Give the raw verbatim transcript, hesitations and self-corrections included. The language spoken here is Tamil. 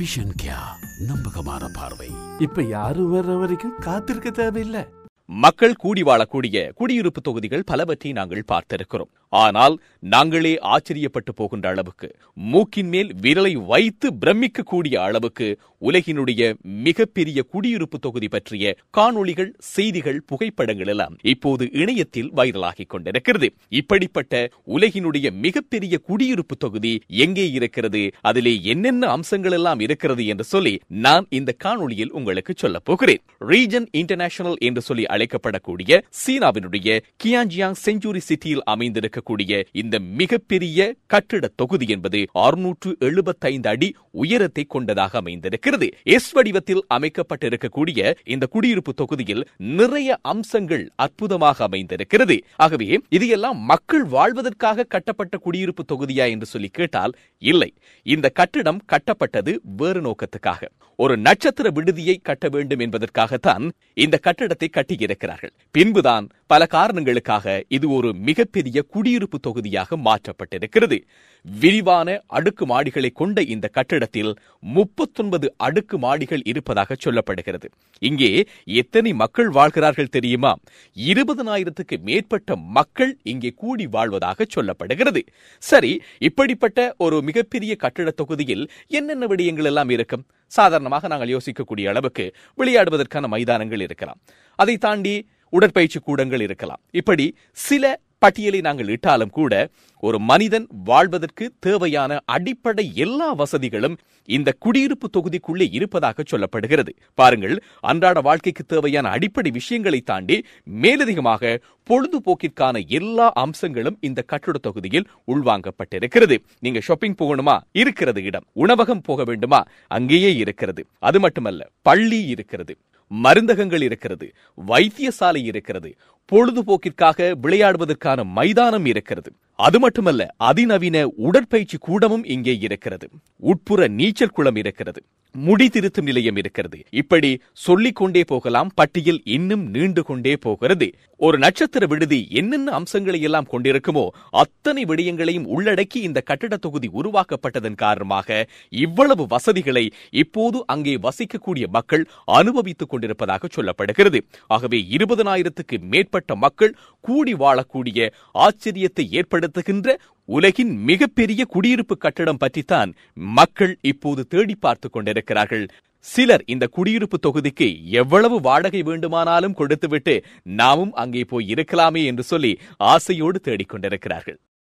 விஷன் கியா, நம்பகமான பார்வை. இப்ப யாரும் வர்ற வரைக்கும் காத்திருக்க தேவையில்லை. மக்கள் கூடி வாழக்கூடிய குடியிருப்பு தொகுதிகள் பலவற்றை நாங்கள் பார்த்திருக்கிறோம். ஆனால் நாங்களே ஆச்சரியப்பட்டு போகின்ற அளவுக்கு, மூக்கின் மேல் விரலை வைத்து பிரமிக்கக்கூடிய அளவுக்கு உலகினுடைய மிகப்பெரிய குடியிருப்பு தொகுதி பற்றிய காணொளிகள், செய்திகள், புகைப்படங்கள் எல்லாம் இப்போது இணையத்தில் வைரலாகிக் கொண்டிருக்கிறது. இப்படிப்பட்ட உலகினுடைய மிகப்பெரிய குடியிருப்பு தொகுதி எங்கே இருக்கிறது, அதிலே என்னென்ன அம்சங்கள் எல்லாம் இருக்கிறது என்று சொல்லி நான் இந்த காணொளியில் உங்களுக்கு சொல்ல போகிறேன். ரீஜன் இன்டர்நேஷனல் என்று சொல்லி அழைக்கப்படக்கூடிய சீனாவினுடைய கியான்ஜியாங் செஞ்சுரி சிட்டியில் அமைந்திருக்கக்கூடிய இந்த மிகப்பெரிய கட்டிட தொகுதி என்பது அறுநூற்று எழுபத்தைந்து அடி உயரத்தை கொண்டதாக அமைந்திருக்கிறது. எஸ் வடிவத்தில் அமைக்கப்பட்டிருக்கக்கூடிய இந்த குடியிருப்பு தொகுதியில் நிறைய அம்சங்கள் அற்புதமாக அமைந்திருக்கிறது. ஆகவே இதையெல்லாம் மக்கள் வாழ்வதற்காக கட்டப்பட்ட குடியிருப்பு தொகுதியா என்று சொல்லி கேட்டால் இல்லை. இந்த கட்டிடம் கட்டப்பட்டது வேறு நோக்கத்துக்காக, ஒரு நட்சத்திர விடுதியை கட்ட வேண்டும் என்பதற்காகத்தான் இந்த கட்டிடத்தை கட்டியிருக்கிறார்கள். பின்புதான் பல காரணங்களுக்காக இது ஒரு மிகப்பெரிய குடியிருப்பு தொகுதியாக மாற்றப்பட்டிருக்கிறது. விரிவான அடுக்கு மாடிகளை கொண்ட இந்த கட்டிடத்தில் முப்பத்தொன்பது அடுக்கு மாடிகள் இருப்பதாக சொல்லப்படுகிறது. இங்கே எத்தனை மக்கள் வாழ்கிறார்கள் தெரியுமா? இருபதனாயிரத்துக்கு மேற்பட்ட மக்கள் இங்கே கூடி வாழ்வதாக சொல்லப்படுகிறது. சரி, இப்படிப்பட்ட ஒரு மிகப்பெரிய கட்டிட தொகுதியில் என்னென்ன விடயங்கள் எல்லாம் இருக்கும்? சாதாரணமாக நாங்கள் யோசிக்கக்கூடிய அளவுக்கு விளையாடுவதற்கான மைதானங்கள் இருக்கலாம், அதை தாண்டி உடற்பயிற்சி கூடங்கள் இருக்கலாம். இப்படி சில பட்டியலை நாங்கள் இட்டாலும் கூட ஒரு மனிதன் வாழ்வதற்கு தேவையான அடிப்படை எல்லா வசதிகளும் இந்த குடியிருப்பு தொகுதிக்குள்ளே இருப்பதாக சொல்லப்படுகிறது. பாருங்கள், அன்றாட வாழ்க்கைக்கு தேவையான அடிப்படை விஷயங்களை தாண்டி மேலதிகமாக பொழுதுபோக்கிற்கான எல்லா அம்சங்களும் இந்த கட்டிட தொகுதியில் உள்வாங்கப்பட்டிருக்கிறது. நீங்க ஷாப்பிங் போகணுமா, இருக்கிறது இடம். உணவகம் போக வேண்டுமா, அங்கேயே இருக்கிறது. அது மட்டுமல்ல, பள்ளி இருக்கிறது, மருந்தகங்கள் இருக்கிறது, வைத்தியசாலை இருக்கிறது, பொழுதுபோக்கிற்காக விளையாடுவதற்கான மைதானம் இருக்கிறது. அது மட்டுமல்ல, அதிநவீன உடற்பயிற்சி கூடமும் இங்கே இருக்கிறது. உட்புற நீச்சல் குளம் இருக்கிறது, முடி திருத்தும் நிலையம் இருக்கிறது. இப்படி சொல்லிக் கொண்டே போகலாம். பட்டியல் இன்னும் நீண்டு கொண்டே போகிறது. ஒரு நட்சத்திர விடுதி என்னென்ன அம்சங்களை எல்லாம் கொண்டிருக்குமோ அத்தனை விடயங்களையும் உள்ளடக்கி இந்த கட்டிட தொகுதி உருவாக்கப்பட்டதன் காரணமாக இவ்வளவு வசதிகளை இப்போது அங்கே வசிக்கக்கூடிய மக்கள் அனுபவித்துக் கொண்டிருப்பதாக சொல்லப்படுகிறது. ஆகவே இருபதனாயிரத்துக்கு மேற்பட்ட மக்கள் கூடி வாழக்கூடிய ஆச்சரியத்தை ஏற்படுத்துகின்ற உலகின் மிகப்பெரிய குடியிருப்பு கட்டடம் பற்றித்தான் மக்கள் இப்போது தேடி பார்த்துக் கொண்டிருக்கிறார்கள். சிலர் இந்த குடியிருப்பு தொகுதிக்கு எவ்வளவு வாடகை வேண்டுமானாலும் கொடுத்துவிட்டு நாமும் அங்கே போய் இருக்கலாமே என்று சொல்லி ஆசையோடு தேடிக்கொண்டிருக்கிறார்கள்.